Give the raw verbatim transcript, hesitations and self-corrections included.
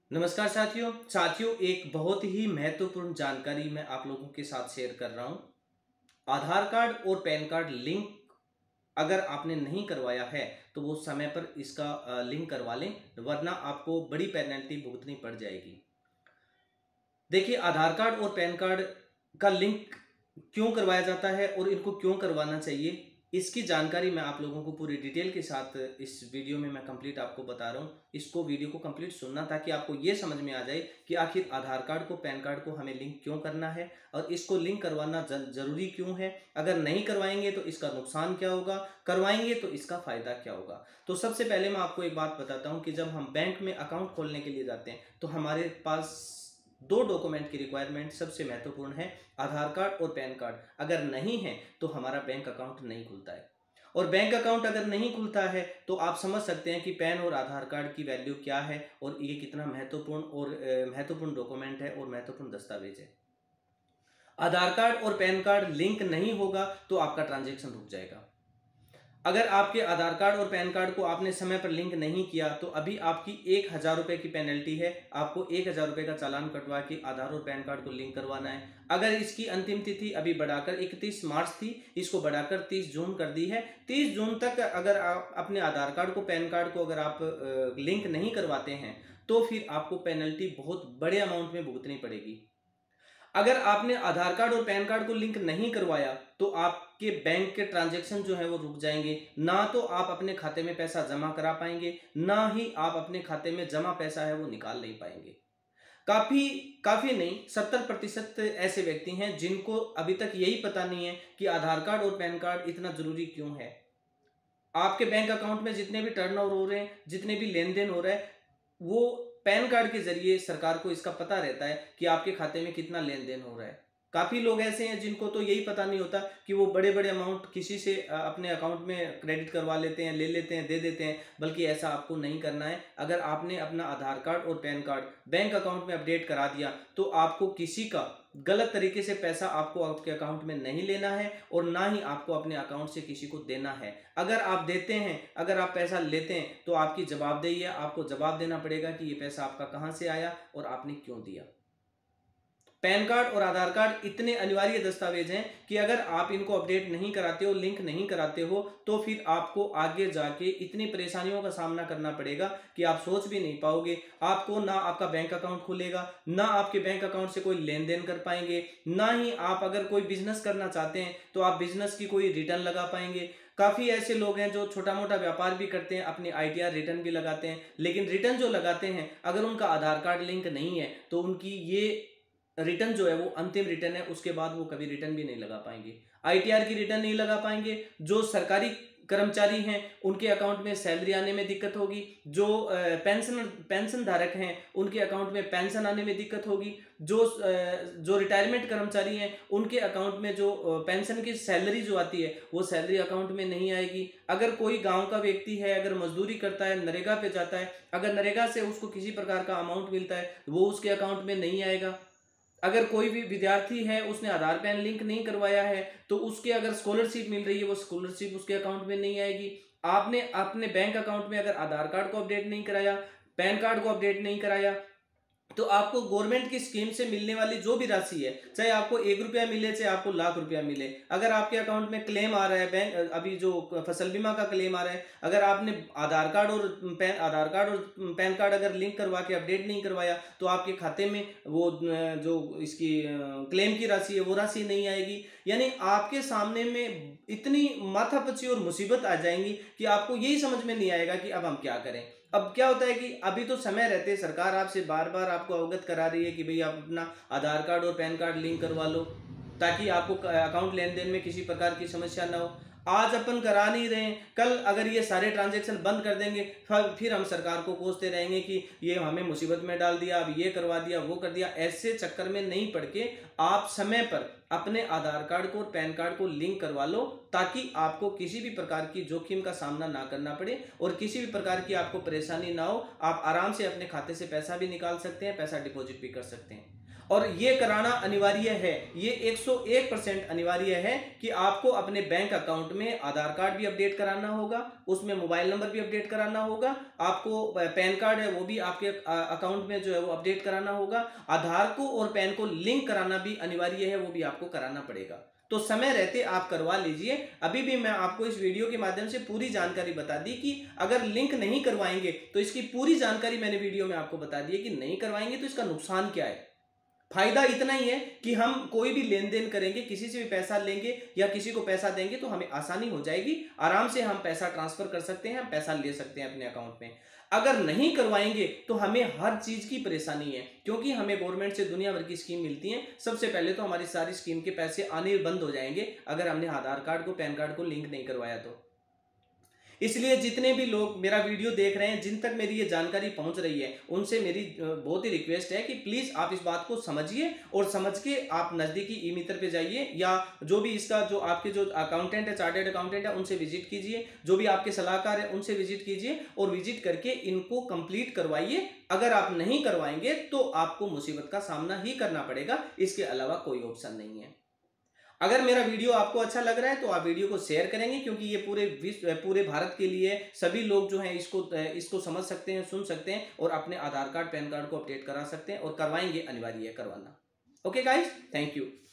नमस्कार साथियों साथियों एक बहुत ही महत्वपूर्ण जानकारी मैं आप लोगों के साथ शेयर कर रहा हूं। आधार कार्ड और पैन कार्ड लिंक अगर आपने नहीं करवाया है तो वो समय पर इसका लिंक करवा लें, वरना आपको बड़ी पेनल्टी भुगतनी पड़ जाएगी। देखिए, आधार कार्ड और पैन कार्ड का लिंक क्यों करवाया जाता है और इनको क्यों करवाना चाहिए, इसकी जानकारी मैं आप लोगों को पूरी डिटेल के साथ इस वीडियो में मैं कंप्लीट आपको बता रहा हूँ। इसको वीडियो को कंप्लीट सुनना ताकि आपको ये समझ में आ जाए कि आखिर आधार कार्ड को पैन कार्ड को हमें लिंक क्यों करना है और इसको लिंक करवाना जरूरी क्यों है। अगर नहीं करवाएंगे तो इसका नुकसान क्या होगा, करवाएंगे तो इसका फायदा क्या होगा। तो सबसे पहले मैं आपको एक बात बताता हूँ कि जब हम बैंक में अकाउंट खोलने के लिए जाते हैं तो हमारे पास दो डॉक्यूमेंट की रिक्वायरमेंट सबसे महत्वपूर्ण है, आधार कार्ड और पैन कार्ड। अगर नहीं है तो हमारा बैंक अकाउंट नहीं खुलता है, और बैंक अकाउंट अगर नहीं खुलता है तो आप समझ सकते हैं कि पैन और आधार कार्ड की वैल्यू क्या है और ये कितना महत्वपूर्ण और महत्वपूर्ण डॉक्यूमेंट है और महत्वपूर्ण दस्तावेज है। आधार कार्ड और पैन कार्ड लिंक नहीं होगा तो आपका ट्रांजैक्शन रुक जाएगा। अगर आपके आधार कार्ड और पैन कार्ड को आपने समय पर लिंक नहीं किया तो अभी आपकी एक हजार रुपए की पेनल्टी है। आपको एक हजार रुपए का चालान कटवा के आधार और पैन कार्ड को लिंक करवाना है। अगर इसकी अंतिम तिथि अभी बढ़ाकर इकतीस मार्च थी, इसको बढ़ाकर तीस जून कर दी है। तीस जून तक अगर आप अपने आधार कार्ड को पैन कार्ड को अगर आप लिंक नहीं करवाते हैं तो फिर आपको पेनल्टी बहुत बड़े अमाउंट में भुगतनी पड़ेगी। अगर आपने आधार कार्ड और पैन कार्ड को लिंक नहीं करवाया तो आपके बैंक के ट्रांजैक्शन जो है वो रुक जाएंगे। ना तो आप अपने खाते में पैसा जमा करा पाएंगे, ना ही आप अपने खाते में जमा पैसा है वो निकाल नहीं पाएंगे। काफी काफी नहीं सत्तर प्रतिशत ऐसे व्यक्ति हैं जिनको अभी तक यही पता नहीं है कि आधार कार्ड और पैन कार्ड इतना जरूरी क्यों है। आपके बैंक अकाउंट में जितने भी टर्नओवर हो रहे हैं, जितने भी लेन देन हो रहा है, वो पैन कार्ड के जरिए सरकार को इसका पता रहता है कि आपके खाते में कितना लेन देन हो रहा है। काफी लोग ऐसे हैं जिनको तो यही पता नहीं होता कि वो बड़े बड़े अमाउंट किसी से अपने अकाउंट में क्रेडिट करवा लेते हैं, ले लेते हैं, दे देते हैं। बल्कि ऐसा आपको नहीं करना है। अगर आपने अपना आधार कार्ड और पैन कार्ड बैंक अकाउंट में अपडेट करा दिया तो आपको किसी का गलत तरीके से पैसा आपको आपके अकाउंट में नहीं लेना है और ना ही आपको अपने अकाउंट से किसी को देना है। अगर आप देते हैं, अगर आप पैसा लेते हैं तो आपकी जवाबदेही है, आपको जवाब देना पड़ेगा कि ये पैसा आपका कहां से आया और आपने क्यों दिया। पैन कार्ड और आधार कार्ड इतने अनिवार्य दस्तावेज हैं कि अगर आप इनको अपडेट नहीं कराते हो, लिंक नहीं कराते हो, तो फिर आपको आगे जाके इतनी परेशानियों का सामना करना पड़ेगा कि आप सोच भी नहीं पाओगे। आपको ना आपका बैंक अकाउंट खुलेगा, ना आपके बैंक अकाउंट से कोई लेन देन कर पाएंगे, ना ही आप अगर कोई बिजनेस करना चाहते हैं तो आप बिजनेस की कोई रिटर्न लगा पाएंगे। काफी ऐसे लोग हैं जो छोटा मोटा व्यापार भी करते हैं, अपनी आईटीआर रिटर्न भी लगाते हैं, लेकिन रिटर्न जो लगाते हैं अगर उनका आधार कार्ड लिंक नहीं है तो उनकी ये रिटर्न जो है वो अंतिम रिटर्न है, उसके बाद वो कभी रिटर्न भी नहीं लगा पाएंगे, आईटीआर की रिटर्न नहीं लगा पाएंगे। जो सरकारी कर्मचारी हैं उनके अकाउंट में सैलरी आने में दिक्कत होगी, जो पेंशन पेंशन धारक हैं उनके अकाउंट में पेंशन आने में दिक्कत होगी, जो जो रिटायरमेंट कर्मचारी हैं उनके अकाउंट में जो पेंशन की सैलरी जो आती है वो सैलरी अकाउंट में नहीं आएगी। अगर कोई गांव का व्यक्ति है, अगर मजदूरी करता है, नरेगा पे जाता है, अगर नरेगा से उसको किसी प्रकार का अमाउंट मिलता है वो उसके अकाउंट में नहीं आएगा। अगर कोई भी विद्यार्थी है उसने आधार पैन लिंक नहीं करवाया है तो उसके अगर स्कॉलरशिप मिल रही है वो स्कॉलरशिप उसके अकाउंट में नहीं आएगी। आपने अपने बैंक अकाउंट में अगर आधार कार्ड को अपडेट नहीं कराया, पैन कार्ड को अपडेट नहीं कराया, तो आपको गवर्नमेंट की स्कीम से मिलने वाली जो भी राशि है, चाहे आपको एक रुपया मिले चाहे आपको लाख रुपया मिले, अगर आपके अकाउंट में क्लेम आ रहा है, बैंक अभी जो फसल बीमा का क्लेम आ रहा है, अगर आपने आधार कार्ड और पैन आधार कार्ड और पैन कार्ड अगर लिंक करवा के अपडेट नहीं करवाया तो आपके खाते में वो जो इसकी क्लेम की राशि है वो राशि नहीं आएगी। यानी आपके सामने में इतनी माथापच्ची और मुसीबत आ जाएंगी कि आपको यही समझ में नहीं आएगा कि अब हम क्या करें। अब क्या होता है कि अभी तो समय रहते सरकार आपसे बार बार आपको अवगत करा रही है कि भाई आप अपना आधार कार्ड और पैन कार्ड लिंक करवा लो ताकि आपको अकाउंट लेन देन में किसी प्रकार की समस्या ना हो। आज अपन करा नहीं रहे हैं, कल अगर ये सारे ट्रांजैक्शन बंद कर देंगे फिर हम सरकार को कोसते रहेंगे कि ये हमें मुसीबत में डाल दिया, अब ये करवा दिया, वो कर दिया। ऐसे चक्कर में नहीं पड़ के आप समय पर अपने आधार कार्ड को और पैन कार्ड को लिंक करवा लो ताकि आपको किसी भी प्रकार की जोखिम का सामना ना करना पड़े और किसी भी प्रकार की आपको परेशानी ना हो। आप आराम से अपने खाते से पैसा भी निकाल सकते हैं, पैसा डिपॉजिट भी कर सकते हैं। और ये कराना अनिवार्य है, ये एक सौ एक परसेंट अनिवार्य है कि आपको अपने बैंक अकाउंट में आधार कार्ड भी अपडेट कराना होगा, उसमें मोबाइल नंबर भी अपडेट कराना होगा, आपको पैन कार्ड है वो भी आपके अकाउंट में जो है वो अपडेट कराना होगा, आधार को और पैन को लिंक कराना भी अनिवार्य है, वो भी आपको कराना पड़ेगा। तो समय रहते आप करवा लीजिए। अभी भी मैं आपको इस वीडियो के माध्यम से पूरी जानकारी बता दी कि अगर लिंक नहीं करवाएंगे तो इसकी पूरी जानकारी मैंने वीडियो में आपको बता दी है कि नहीं करवाएंगे तो इसका नुकसान क्या है। फायदा इतना ही है कि हम कोई भी लेन देन करेंगे, किसी से भी पैसा लेंगे या किसी को पैसा देंगे तो हमें आसानी हो जाएगी, आराम से हम पैसा ट्रांसफर कर सकते हैं, पैसा ले सकते हैं अपने अकाउंट में। अगर नहीं करवाएंगे तो हमें हर चीज की परेशानी है, क्योंकि हमें गवर्नमेंट से दुनिया भर की स्कीम मिलती है। सबसे पहले तो हमारी सारी स्कीम के पैसे आने बंद हो जाएंगे अगर हमने आधार कार्ड को, पैन कार्ड को लिंक नहीं करवाया तो। इसलिए जितने भी लोग मेरा वीडियो देख रहे हैं, जिन तक मेरी ये जानकारी पहुंच रही है, उनसे मेरी बहुत ही रिक्वेस्ट है कि प्लीज आप इस बात को समझिए और समझ के आप नजदीकी ई मित्र पे जाइए या जो भी इसका जो आपके जो अकाउंटेंट है, चार्टर्ड अकाउंटेंट है, उनसे विजिट कीजिए, जो भी आपके सलाहकार है उनसे विजिट कीजिए और विजिट करके इनको कंप्लीट करवाइए। अगर आप नहीं करवाएंगे तो आपको मुसीबत का सामना ही करना पड़ेगा, इसके अलावा कोई ऑप्शन नहीं है। अगर मेरा वीडियो आपको अच्छा लग रहा है तो आप वीडियो को शेयर करेंगे, क्योंकि ये पूरे विश्व, पूरे भारत के लिए सभी लोग जो हैं इसको इसको समझ सकते हैं, सुन सकते हैं और अपने आधार कार्ड, पैन कार्ड को अपडेट करा सकते हैं और करवाएंगे, अनिवार्य है करवाना। Okay guys, thank you.